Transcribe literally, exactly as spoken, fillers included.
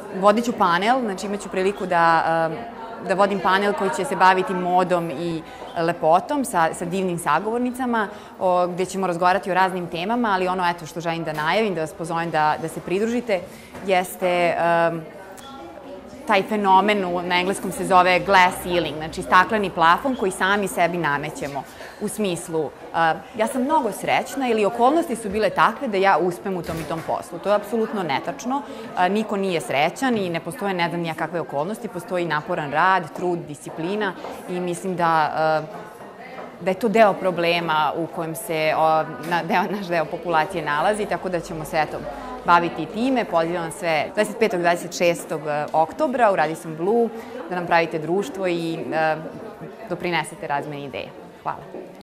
vodit ću panel, znači imat ću priliku da da vodim panel koji će se baviti modom i lepotom sa, sa divnim sagovornicama, o, gde ćemo razgovarati o raznim temama, ali ono eto što želim da najavim, da vas pozovem da, da se pridružite, jeste um, taj fenomen, na engleskom se zove glass ceiling, znači stakleni plafon koji sami sebi namećemo. U smislu, uh, ja sam mnogo srećna ili okolnosti su bile takve da ja uspem u tom i tom poslu. To je apsolutno netačno. Uh, niko nije srećan i ne postoje ne znam nijakakve okolnosti, postoji naporan rad, trud, disciplina i mislim da uh, da je to deo problema u kojem se o, na, deo, naš deo populacije nalazi, tako da ćemo se eto, baviti time. Pozivam sve dvadeset petog i dvadeset šestog oktobra u Radisson Blu da nam pravite društvo i uh, doprinesete razmeni ideje. Hvala.